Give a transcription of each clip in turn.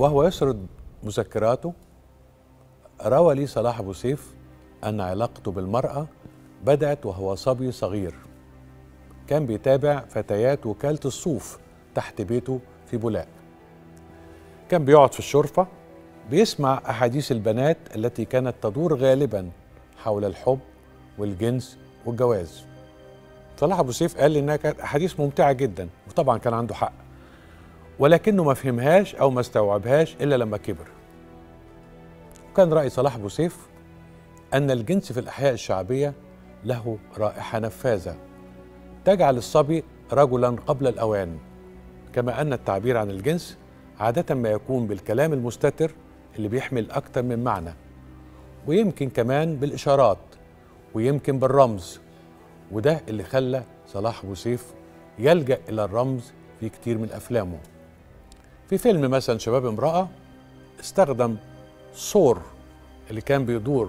وهو يسرد مذكراته روى لي صلاح أبو سيف أن علاقته بالمرأة بدأت وهو صبي صغير، كان بيتابع فتيات وكالة الصوف تحت بيته في بولاق. كان بيقعد في الشرفة بيسمع أحاديث البنات التي كانت تدور غالبا حول الحب والجنس والجواز. صلاح أبو سيف قال لي إنها كانت أحاديث ممتعة جدا، وطبعا كان عنده حق، ولكنه ما فهمهاش أو ما استوعبهاش إلا لما كبر. وكان رأي صلاح أبو سيف أن الجنس في الأحياء الشعبية له رائحة نفاذة تجعل الصبي رجلا قبل الأوان، كما أن التعبير عن الجنس عادة ما يكون بالكلام المستتر اللي بيحمل أكتر من معنى، ويمكن كمان بالإشارات، ويمكن بالرمز. وده اللي خلى صلاح أبو سيف يلجأ إلى الرمز في كتير من أفلامه. في فيلم مثلا شباب امرأة استخدم صور اللي كان بيدور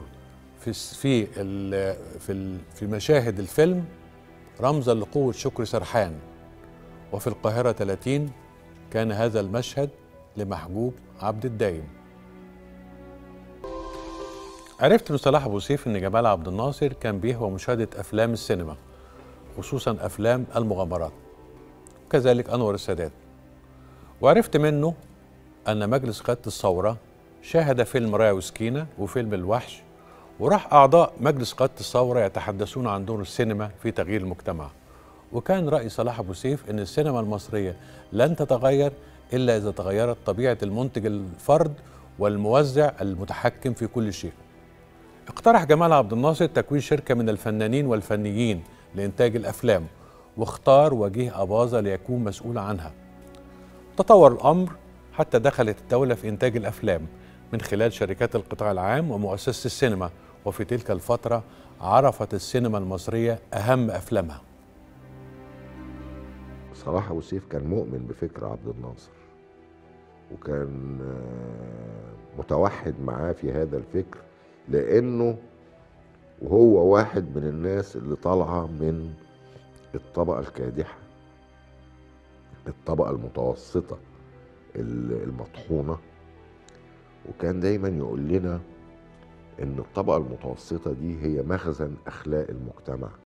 في مشاهد الفيلم رمزا لقوة شكري سرحان. وفي القاهرة 30 كان هذا المشهد لمحجوب عبد الدايم. عرفت من صلاح أبو سيف إن جمال عبد الناصر كان بيهوى مشاهدة أفلام السينما، خصوصا أفلام المغامرات، وكذلك أنور السادات. وعرفت منه أن مجلس قيادة الثورة شاهد فيلم رايا وسكينة وفيلم الوحش، وراح أعضاء مجلس قيادة الثورة يتحدثون عن دور السينما في تغيير المجتمع. وكان رأي صلاح أبو سيف أن السينما المصرية لن تتغير إلا إذا تغيرت طبيعة المنتج الفرد والموزع المتحكم في كل شيء. اقترح جمال عبد الناصر تكوين شركة من الفنانين والفنيين لإنتاج الأفلام، واختار وجيه أباظة ليكون مسؤول عنها. تطور الأمر حتى دخلت الدولة في إنتاج الأفلام من خلال شركات القطاع العام ومؤسسة السينما، وفي تلك الفترة عرفت السينما المصرية أهم أفلامها. صلاح أبو سيف كان مؤمن بفكر عبد الناصر، وكان متوحد معاه في هذا الفكر، لأنه وهو واحد من الناس اللي طالعة من الطبقة الكادحة، الطبقة المتوسطة المطحونة. وكان دايما يقول لنا إن الطبقة المتوسطة دي هي مخزن أخلاق المجتمع.